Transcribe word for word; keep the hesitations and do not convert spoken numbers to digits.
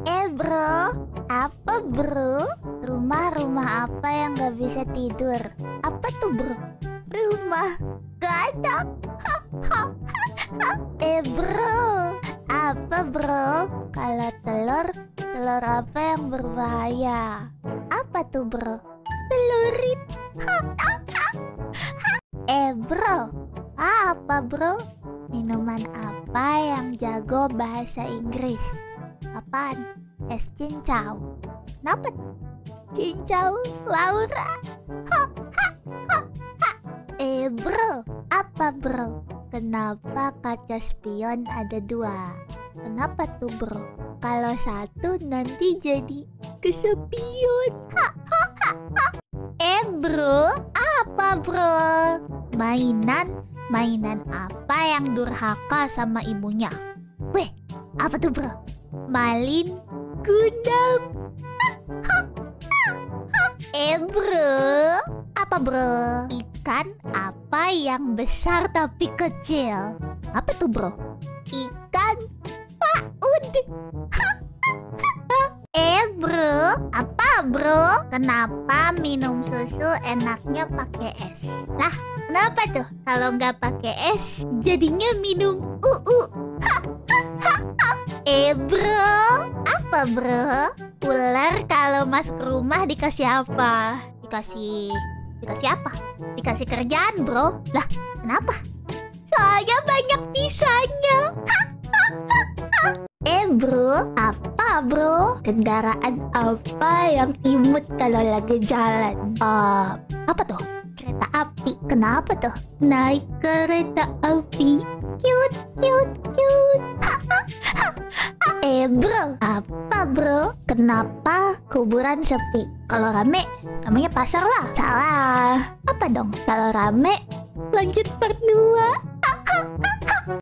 Eh bro, apa bro? Rumah-rumah apa yang gak bisa tidur? Apa tuh bro? Rumah gadang. Eh bro, apa bro? Kalau telur, telur apa yang berbahaya? Apa tuh bro? Telurit. Eh bro, apa bro? Minuman apa yang jago bahasa Inggris? Apaan? Es cincau. Kenapa tuh? Cincau Laura. Ha, ha, ha, ha. Eh bro, apa bro? Kenapa kaca spion ada dua? Kenapa tuh bro? Kalau satu nanti jadi kesepion. Ha, ha, ha, ha. Eh bro, apa bro? Mainan, mainan apa yang durhaka sama ibunya? Weh, apa tuh bro? Malin gundam. Eh bro, apa bro? Ikan apa yang besar tapi kecil? Apa tuh bro? Ikan paud. Eh bro, apa bro? Kenapa minum susu enaknya pakai es? Lah, kenapa tuh? Kalau nggak pakai es, jadinya minum uu. Eh bro, apa bro? Ular kalau masuk rumah dikasih apa? Dikasih... Dikasih apa? Dikasih kerjaan bro. Lah, kenapa? Soalnya banyak pisahnya. Eh bro, apa bro? Kendaraan apa yang imut kalau lagi jalan? Uh, apa tuh? Kereta api. Kenapa tuh? Naik kereta api. Cute, cute, cute. Eh bro, apa bro? Kenapa kuburan sepi? Kalau rame, namanya pasar lah. Salah. Apa dong? Kalau rame, lanjut part dua.